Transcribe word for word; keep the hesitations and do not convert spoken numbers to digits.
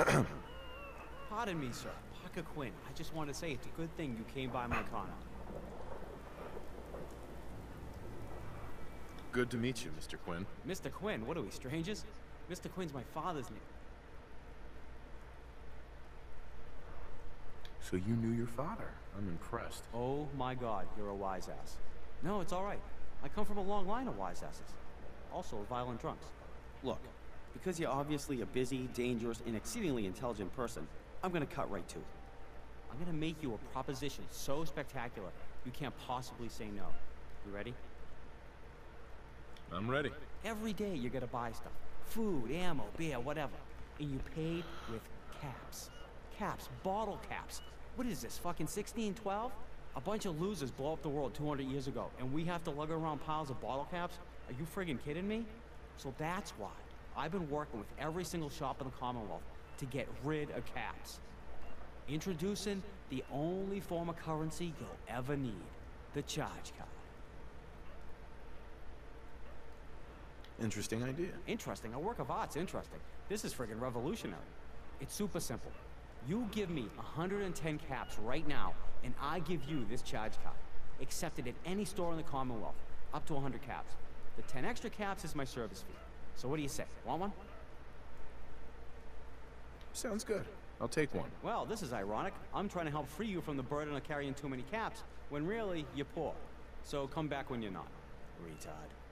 Pardon me, sir. Parker Quinn. I just wanted to say it's a good thing you came by my car. Good to meet you, Mister Quinn. Mister Quinn? What are we, strangers? Mister Quinn's my father's name. So you knew your father. I'm impressed. Oh my God, you're a wise ass. No, it's all right. I come from a long line of wise asses. Also violent drunks. Look, because you're obviously a busy, dangerous, and exceedingly intelligent person, I'm gonna cut right to it. I'm gonna make you a proposition so spectacular you can't possibly say no. You ready? I'm ready. Every day you're gonna buy stuff. Food, ammo, beer, whatever. And you pay with caps. Caps, bottle caps. What is this, fucking sixteen twelve? A bunch of losers blow up the world two hundred years ago, and we have to lug around piles of bottle caps? Are you friggin' kidding me? So that's why I've been working with every single shop in the Commonwealth to get rid of caps. Introducing the only form of currency you'll ever need, the charge card. Interesting idea. Interesting, a work of art's interesting. This is friggin' revolutionary. It's super simple. You give me one hundred ten caps right now, and I give you this charge card. Accepted at any store in the Commonwealth, up to one hundred caps. The ten extra caps is my service fee. So what do you say? Want one? Sounds good. I'll take one. Well, this is ironic. I'm trying to help free you from the burden of carrying too many caps, when really, you're poor. So come back when you're not, retard.